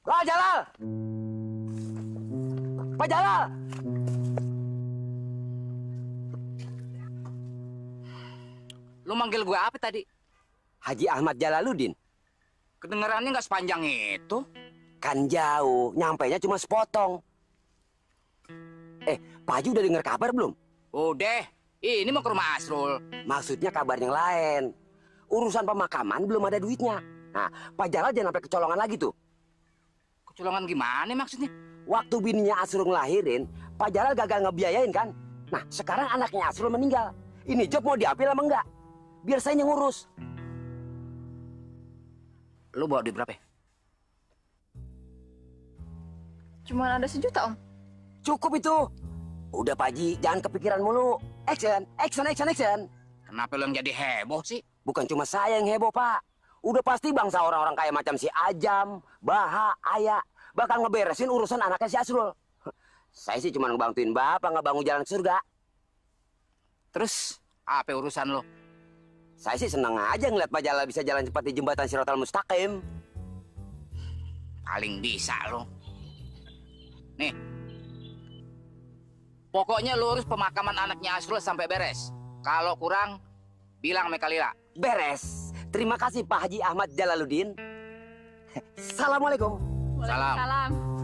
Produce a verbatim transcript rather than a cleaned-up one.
Pak Jalal! Pak Jalal! Lu manggil gue apa tadi? Haji Ahmad Jalaluddin. Kedengarannya nggak sepanjang itu. Kan jauh, nyampainya cuma sepotong. Eh, Pak Haji udah dengar kabar belum? Udah, ini mau ke rumah Asrul. Maksudnya kabar yang lain. Urusan pemakaman belum ada duitnya. Nah, Pak Jalal jangan sampai kecolongan lagi tuh. Kecolongan gimana maksudnya? Waktu bininya Asrul ngelahirin, Pak Jalal gagal ngebiayain kan? Nah, sekarang anaknya Asrul meninggal. Ini job mau diambil apa enggak? Biar saya yang ngurus. Lu bawa duit berapa? Cuma ada sejuta, Om. Cukup itu. Udah Pak Haji, jangan kepikiran mulu. Action, action, action, action. Kenapa lu yang jadi heboh sih? Bukan cuma saya yang heboh, Pak. Udah pasti bangsa orang-orang kayak macam si Ajam, Baha, Ayah bakal ngeberesin urusan anaknya si Asrul. Saya sih cuma ngebantuin Bapak ngebangun jalan ke surga. Terus apa urusan lo? Saya sih senang aja ngeliat Pak Jalal bisa jalan cepat di jembatan Siratal Mustaqim. Paling bisa lo. Nih, pokoknya lu urus pemakaman anaknya Asrul sampai beres. Kalau kurang, bilang sama Kalila. Beres. Terima kasih Pak Haji Ahmad Jalaluddin. Assalamualaikum. Salam. Salam.